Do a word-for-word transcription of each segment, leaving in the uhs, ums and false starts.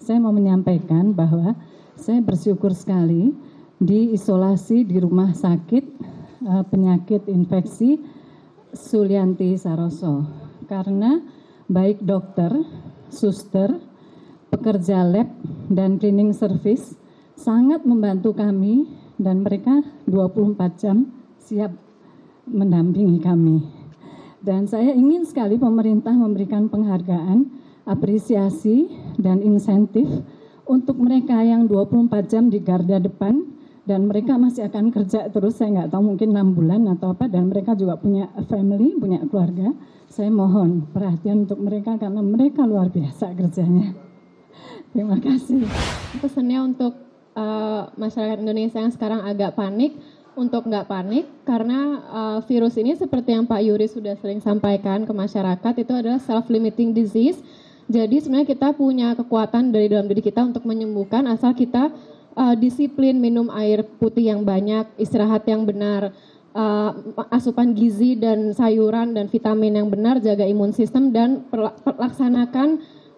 saya mau menyampaikan bahwa saya bersyukur sekali diisolasi di rumah sakit uh, penyakit infeksi Sulianti Saroso, karena baik dokter, suster, pekerja lab, dan cleaning service sangat membantu kami dan mereka dua puluh empat jam siap mendampingi kami. Dan saya ingin sekali pemerintah memberikan penghargaan, apresiasi, dan insentif untuk mereka yang dua puluh empat jam di garda depan dan mereka masih akan kerja terus, saya nggak tahu mungkin enam bulan atau apa, dan mereka juga punya family, punya keluarga. Saya mohon perhatian untuk mereka karena mereka luar biasa kerjanya. Terima kasih. Pesannya untuk uh, masyarakat Indonesia yang sekarang agak panik, untuk nggak panik karena uh, virus ini seperti yang Pak Yuri sudah sering sampaikan ke masyarakat itu adalah self-limiting disease. Jadi sebenarnya kita punya kekuatan dari dalam diri kita untuk menyembuhkan asal kita uh, disiplin minum air putih yang banyak, istirahat yang benar, uh, asupan gizi dan sayuran dan vitamin yang benar, jaga imun sistem dan perlaksanakan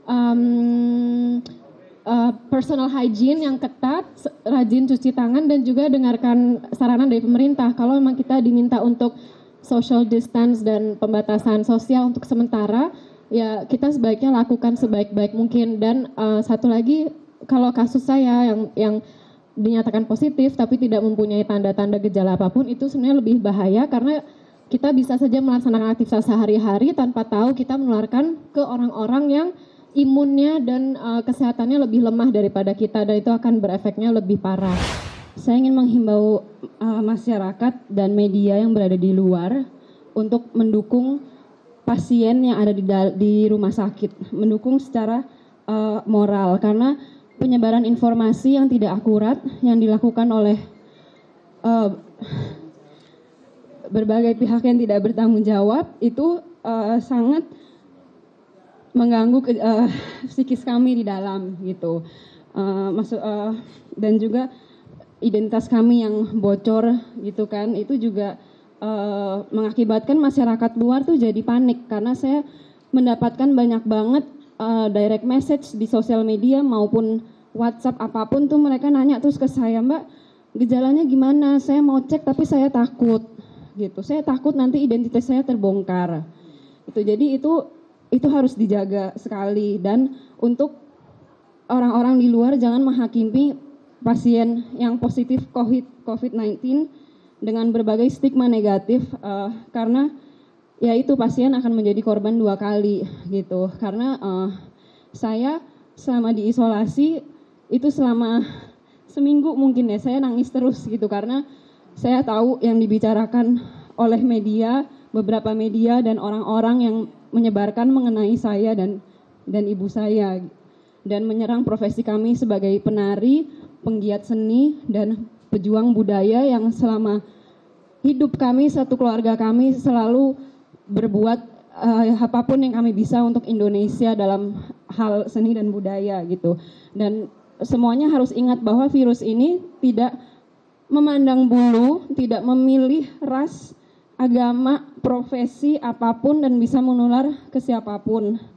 um, Uh, personal hygiene yang ketat, rajin cuci tangan dan juga dengarkan saranan dari pemerintah. Kalau memang kita diminta untuk social distance dan pembatasan sosial untuk sementara, ya kita sebaiknya lakukan sebaik-baik mungkin. Dan uh, satu lagi, kalau kasus saya yang yang dinyatakan positif tapi tidak mempunyai tanda-tanda gejala apapun, itu sebenarnya lebih bahaya karena kita bisa saja melaksanakan aktivitas sehari-hari tanpa tahu kita menularkan ke orang-orang yang imunnya dan uh, kesehatannya lebih lemah daripada kita dan itu akan berefeknya lebih parah. Saya ingin menghimbau uh, masyarakat dan media yang berada di luar untuk mendukung pasien yang ada di, di rumah sakit, mendukung secara uh, moral karena penyebaran informasi yang tidak akurat yang dilakukan oleh uh, berbagai pihak yang tidak bertanggung jawab itu uh, sangat mengganggu uh, psikis kami di dalam gitu, uh, masuk uh, dan juga identitas kami yang bocor gitu kan, itu juga uh, mengakibatkan masyarakat luar tuh jadi panik karena saya mendapatkan banyak banget uh, direct message di sosial media maupun WhatsApp apapun tuh mereka nanya terus ke saya, Mbak gejalanya gimana, saya mau cek tapi saya takut gitu, saya takut nanti identitas saya terbongkar itu, jadi itu itu harus dijaga sekali. Dan untuk orang-orang di luar jangan menghakimi pasien yang positif covid sembilan belas dengan berbagai stigma negatif uh, karena ya itu pasien akan menjadi korban dua kali gitu, karena uh, saya selama diisolasi itu selama seminggu mungkin ya saya nangis terus gitu karena saya tahu yang dibicarakan oleh media, beberapa media dan orang-orang yang menyebarkan mengenai saya dan dan ibu saya dan menyerang profesi kami sebagai penari, penggiat seni dan pejuang budaya yang selama hidup kami satu keluarga kami selalu berbuat uh, apapun yang kami bisa untuk Indonesia dalam hal seni dan budaya gitu. Dan semuanya harus ingat bahwa virus ini tidak memandang bulu, tidak memilih ras, agama, profesi apapun dan bisa menular ke siapapun.